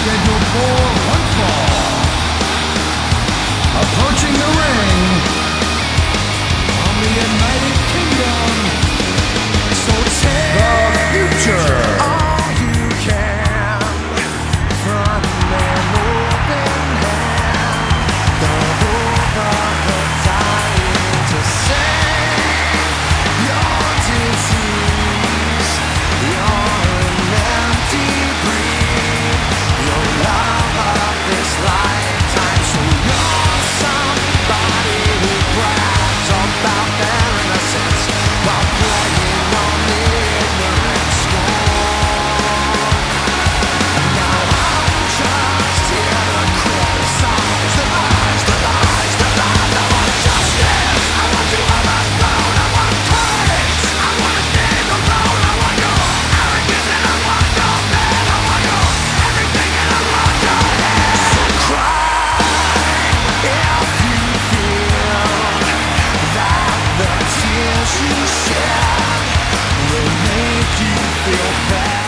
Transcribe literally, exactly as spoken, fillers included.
scheduled for one fall. Approaching the ring from the United Kingdom, so take the future. All you can from an open hand. The hope of the dying to save your disease. You're an empty breed. Your love of this lifetime. So you're somebody who brags about their innocence while playing on the ignorant scorn. Now I'm just here to criticize the lies, the lies, the lies. I want justice. I want you on the throne. I want courage. I want to stand alone. I want your arrogance and I want your man. I want your everything and I want your head. So cry if you feel that the tears you shed will make you feel bad.